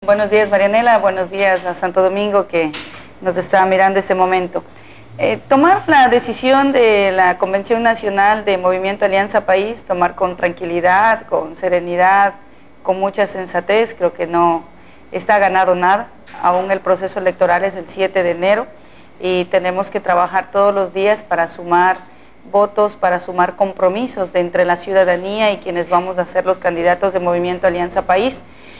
Buenos días, Marianela, buenos días a Santo Domingo que nos está mirando este momento. Tomar la decisión de la Convención Nacional de Movimiento Alianza País, tomar con tranquilidad, con serenidad, con mucha sensatez, creo que no está ganado nada. Aún el proceso electoral es el 7 de enero y tenemos que trabajar todos los días para sumar votos, para sumar compromisos de entre la ciudadanía y quienes vamos a ser los candidatos de Movimiento Alianza País.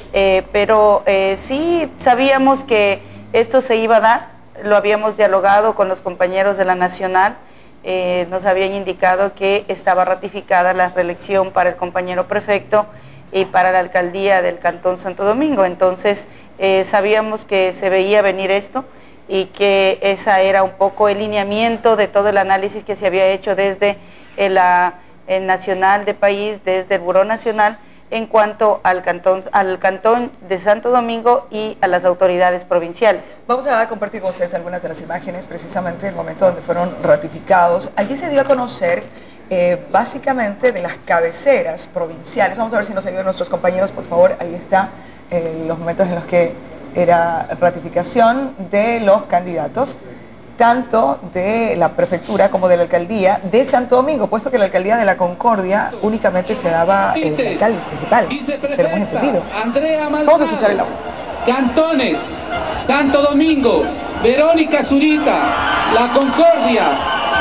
Pero sí sabíamos que esto se iba a dar, lo habíamos dialogado con los compañeros de la Nacional, nos habían indicado que estaba ratificada la reelección para el compañero prefecto y para la alcaldía del Cantón Santo Domingo, entonces sabíamos que se veía venir esto y que esa era un poco el lineamiento de todo el análisis que se había hecho desde el Nacional de País, desde el Buró Nacional, en cuanto al cantón de Santo Domingo y a las autoridades provinciales. Vamos a compartir con ustedes algunas de las imágenes, precisamente el momento donde fueron ratificados. Allí se dio a conocer básicamente de las cabeceras provinciales. Vamos a ver si nos ayudan nuestros compañeros, por favor. Ahí está los momentos en los que era ratificación de los candidatos, tanto de la prefectura como de la alcaldía de Santo Domingo, puesto que la alcaldía de la Concordia únicamente se daba el alcalde principal, tenemos entendido. Vamos a escuchar el audio. Cantones, Santo Domingo, Verónica Zurita, La Concordia,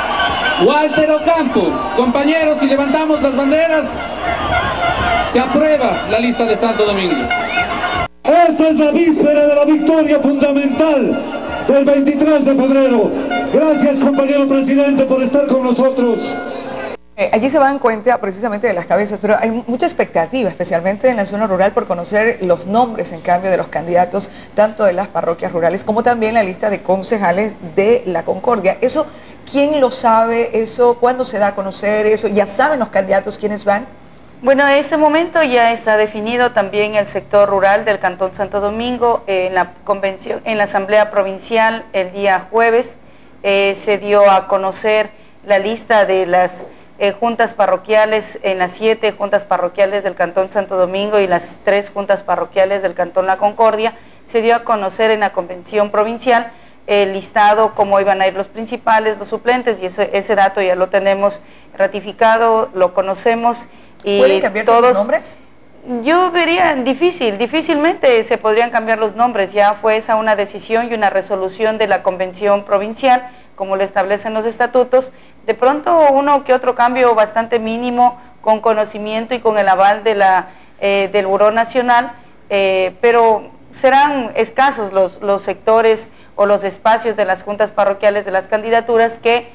Walter Ocampo. Compañeros, si levantamos las banderas, se aprueba la lista de Santo Domingo. Esta es la víspera de la victoria fundamental del 23 de febrero. Gracias, compañero presidente, por estar con nosotros. Allí se dan cuenta precisamente de las cabezas, pero hay mucha expectativa, especialmente en la zona rural, por conocer los nombres, en cambio, de los candidatos, tanto de las parroquias rurales como también la lista de concejales de la Concordia. Eso, ¿quién lo sabe? Eso, ¿cuándo se da a conocer eso? ¿Ya saben los candidatos quiénes van? Bueno, en este momento ya está definido también el sector rural del Cantón Santo Domingo. En la convención, en la Asamblea Provincial el día jueves se dio a conocer la lista de las juntas parroquiales, en las 7 juntas parroquiales del Cantón Santo Domingo y las 3 juntas parroquiales del Cantón La Concordia. Se dio a conocer en la Convención Provincial el listado, cómo iban a ir los principales, los suplentes, y ese dato ya lo tenemos ratificado, lo conocemos. ¿Pueden cambiarse los nombres? Yo vería difícilmente se podrían cambiar los nombres, ya fue esa una decisión y una resolución de la Convención Provincial, como lo establecen los estatutos. De pronto uno que otro cambio bastante mínimo, con conocimiento y con el aval de del Buró Nacional, pero serán escasos los sectores o los espacios de las juntas parroquiales de las candidaturas que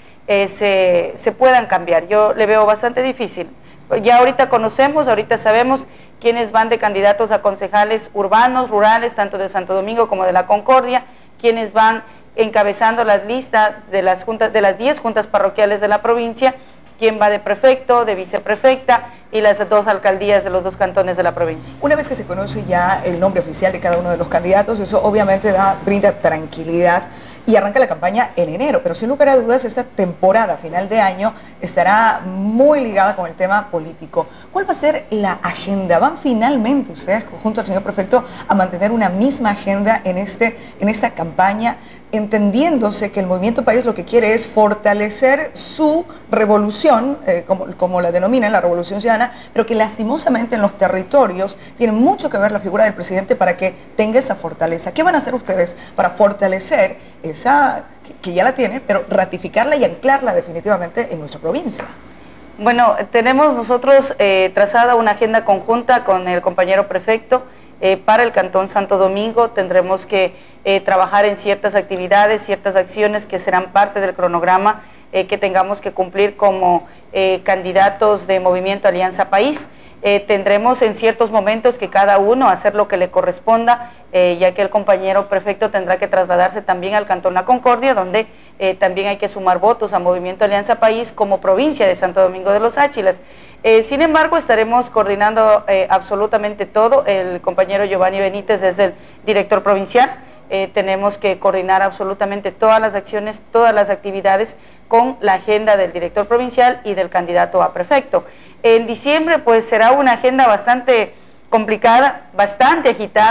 se puedan cambiar. Yo le veo bastante difícil. Ya ahorita conocemos, ahorita sabemos quiénes van de candidatos a concejales urbanos, rurales, tanto de Santo Domingo como de la Concordia, quiénes van encabezando las listas de las 10 juntas parroquiales de la provincia, quién va de prefecto, de viceprefecta y las 2 alcaldías de los 2 cantones de la provincia. Una vez que se conoce ya el nombre oficial de cada uno de los candidatos, eso obviamente brinda tranquilidad y arranca la campaña en enero, pero sin lugar a dudas esta temporada final de año estará muy ligada con el tema político. ¿Cuál va a ser la agenda? ¿Van finalmente ustedes, junto al señor prefecto, a mantener una misma agenda en esta campaña, entendiéndose que el Movimiento País lo que quiere es fortalecer su revolución, como la denominan, la revolución ciudadana, pero que lastimosamente en los territorios tiene mucho que ver la figura del presidente para que tenga esa fortaleza? ¿Qué van a hacer ustedes para fortalecer esa, que ya la tiene, pero ratificarla y anclarla definitivamente en nuestra provincia? Bueno, tenemos nosotros trazada una agenda conjunta con el compañero prefecto. Para el Cantón Santo Domingo tendremos que trabajar en ciertas actividades, ciertas acciones que serán parte del cronograma que tengamos que cumplir como candidatos de Movimiento Alianza País. Tendremos en ciertos momentos que cada uno hacer lo que le corresponda, ya que el compañero prefecto tendrá que trasladarse también al Cantón La Concordia, donde también hay que sumar votos a Movimiento Alianza País como provincia de Santo Domingo de los Áchilas. Sin embargo, estaremos coordinando absolutamente todo. El compañero Giovanni Benítez es el director provincial. Tenemos que coordinar absolutamente todas las acciones, todas las actividades con la agenda del director provincial y del candidato a prefecto. En diciembre pues será una agenda bastante complicada, bastante agitada.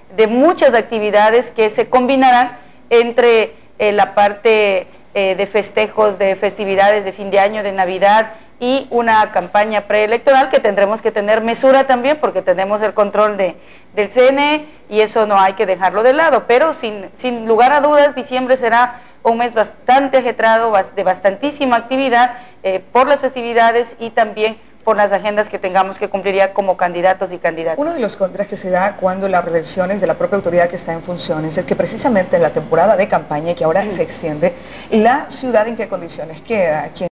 de muchas actividades que se combinarán entre la parte de festejos, de festividades de fin de año, de Navidad, y una campaña preelectoral que tendremos que tener mesura también, porque tenemos el control del CNE y eso no hay que dejarlo de lado, pero sin lugar a dudas diciembre será un mes bastante ajetreado, de bastantísima actividad por las festividades y también por las agendas que tengamos que cumplir ya como candidatos y candidatas. Uno de los contras que se da cuando las reelecciones de la propia autoridad que está en funciones es que precisamente en la temporada de campaña, y que ahora se extiende, la ciudad en qué condiciones queda.